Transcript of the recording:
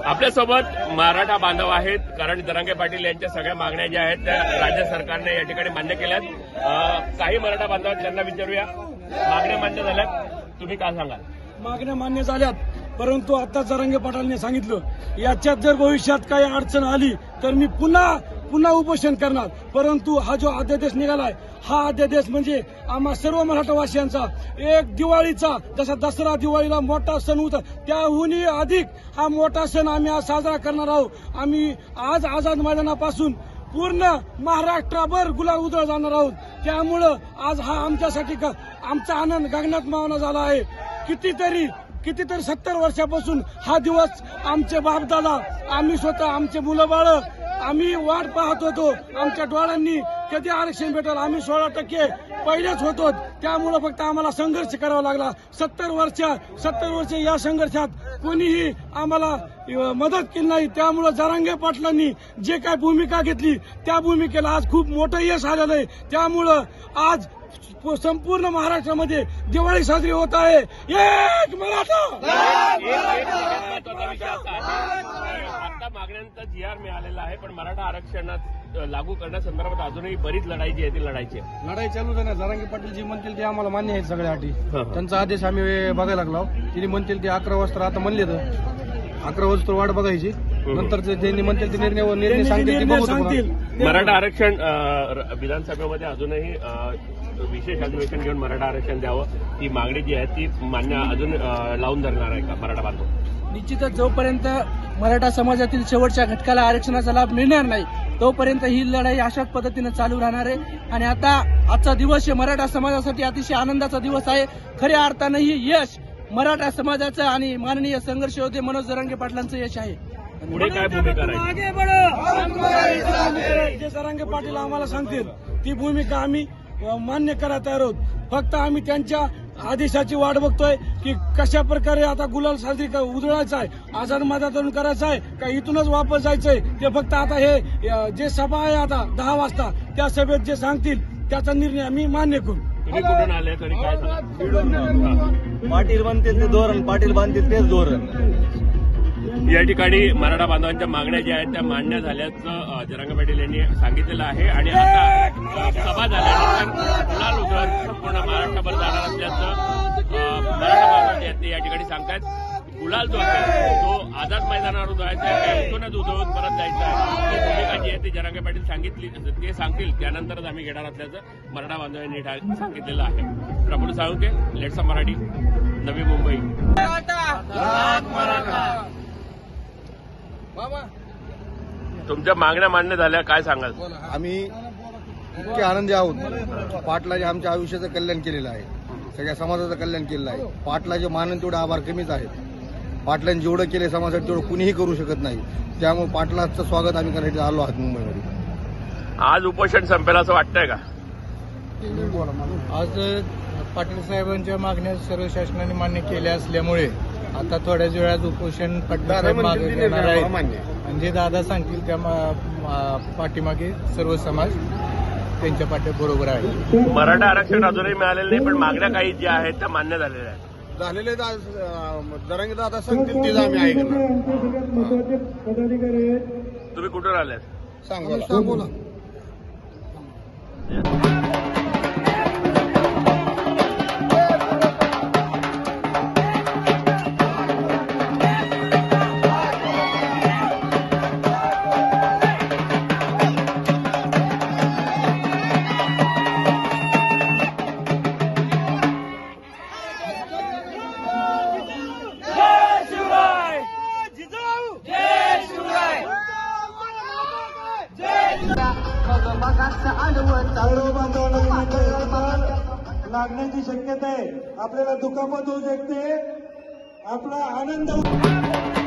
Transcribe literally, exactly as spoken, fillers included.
आपल्यासोबत मराठा बांधव आहेत, कारण जरांगे पाटील यांच्या सगळ्या मागण्या ज्या आहेत त्या राज्य सरकारने या ठिकाणी मान्य केल्यात। काही मराठा बांधव आहेत, त्यांना विचारूया, मागण्या मान्य झाल्यात, तुम्ही काय सांगाल? मागण्या मान्य झाल्यात, परंतु आता जरांगे पाटलांनी सांगितलं याच्यात जर भविष्यात काही अडचण आली तर मी पुन्हा पुन्हा उपोषण करणार। परंतु हा जो अध्यादेश निघालाय हा अध्यादेश म्हणजे आम्हा सर्व मराठावासियांचा एक दिवाळीचा, जसा दसरा दिवाळीला मोठा सण होता त्याहूनही अधिक हा मोठा सण आम्ही आज साजरा करणार आहोत। आम्ही आज आझाद मैदानापासून पूर्ण महाराष्ट्रभर गुलाल उधळ जाणार आहोत। त्यामुळं आज हा आमच्यासाठी आमचा आनंद गगनात मावना झाला आहे। कितीतरी कितीतरी सत्तर वर्षापासून हा दिवस आमचे बापदादा, आम्ही स्वतः, आमचे मुलं बाळ आम्ही वाट पाहत होतो, आमच्या डोळ्यांनी कधी आरक्षण भेटेल। आम्ही सोळा टक्के पहिलेच होतो, त्यामुळे फक्त आम्हाला संघर्ष करावा लागला। सत्तर वर्ष सत्तर वर्ष या संघर्षात कोणीही आम्हाला मदत केली नाही। त्यामुळे जरांगे पाटलांनी जे काय भूमिका घेतली त्या भूमिकेला आज खूप मोठं यश आलेलं आहे। त्यामुळं आज संपूर्ण महाराष्ट्रामध्ये दिवाळी साजरी होत आहे। एक मराठा आता मागण्यांचा जी आर मिळालेला आहे, पण मराठा आरक्षणात लागू करण्यासंदर्भात अजूनही बरीच लढाई जी आहे ती लढायची आहे। लढाई चालू आहे ना। जरांगे पाटील जी म्हणतील ते आम्हाला मान्य आहेत सगळ्या अटी। त्यांचा आदेश आम्ही बघायला लागलो। तिने म्हणतील ते अकरा वाजता आता म्हणले तर अकरा वाजता वाट बघायची, नंतर त्यांनी म्हणतील ते निर्णय निर्णय सांगतील। मराठा आरक्षण विधानसभेमध्ये अजूनही विशेष अधिवेशन घेऊन मराठा आरक्षण द्यावं ही मागणी जी आहे ती मान्य अजून लावून धरणार आहे का मराठा बांधव? निश्चितच जोपर्यंत मराठा समाजातील शेवटच्या घटकाला आरक्षणाचा लाभ मिळणार नाही तोपर्यंत ही लढाई अशाच पद्धतीने चालू राहणार आहे। आणि आता आजचा दिवस हे मराठा समाजासाठी अतिशय आनंदाचा दिवस आहे। खऱ्या अर्थानं ही यश मराठा समाजाचं आणि माननीय संघर्ष योद्धे मनोज जरांगे पाटलांचं यश आहे। पुढे काय भूमिका राहील? जे जरांगे पाटील आम्हाला सांगतील ती भूमिका आम्ही मान्य करायला तयार आहोत। फक्त आम्ही त्यांच्या आदेशाची वाट बघतोय की कशा प्रकारे आता गुलाल साजरी उधळायचा आहे, आझाद मैदानातून करायचा आहे का इथूनच वापस जायचंय। ते फक्त आता हे जे सभा आहे आता दहा वाजता त्या सभेत जे सांगतील त्याचा निर्णय आम्ही मान्य करू। तुम्ही कुठून आले तरी काय? पाटील बांधतील ते धोरण, पाटील बांधतील तेच धोरण। या ठिकाणी मराठा बांधवांच्या मागण्या ज्या आहेत त्या मान्य झाल्याचं जरांगे पाटील यांनी सांगितलेलं आहे। आणि आता सभा झाल्यानंतर गुलाल उधळ संपूर्ण महाराष्ट्रभर जाणार असल्याचं मराठा बांधव जे आहेत ते या ठिकाणी सांगतायत। गुलाल जो आहे तो आझाद मैदानावर उधळायचा आहे, इथूनच उधळून परत जायचं आहे। ही भूमिका जी आहे ती जरांगे पाटील सांगितली ते सांगतील त्यानंतरच आम्ही घेणार असल्याचं मराठा बांधवांनी सांगितलेलं आहे। प्रफुल्ल साळुंखे, लेट्स मराठी, नवी मुंबई। तुमच्या मागण्या मान्य झाल्या, काय सांगाल? आम्ही इतके आनंदी आहोत। पाटलाने आमच्या आयुष्याचं कल्याण केलेलं आहे, सगळ्या समाजाचं कल्याण केलेलं आहे। पाटलाचे मानन तेवढे आभार कमीच आहेत। पाटलांनी जेवढं केले समाजासाठी तेवढं कुणीही करू शकत नाही। त्यामुळे पाटलाचं स्वागत आम्ही करायचं आलो आहोत मुंबईमध्ये। आज उपोषण संपेल असं वाटतंय का? आज पाटील साहेबांच्या मागण्या सर्व शासनाने मान्य केल्या असल्यामुळे आता थोड्याच वेळात उपोषण मागे घेणार आहे। म्हणजे दादा सांगतील त्या पाठीमागे सर्व समाज त्यांच्या पाठी बरोबर आहे। मराठा आरक्षण अजूनही मिळालेलं नाही, पण मागण्या काही ज्या आहेत त्या मान्य झालेल्या आहेत। झालेले जरांगे दादा सांगतील तेच आम्ही ऐकणार। तुम्ही कुठून आले? सांगोला। लागण्याची शक्यता आहे, आपल्याला दुखापत होऊ शकते, आपला आनंद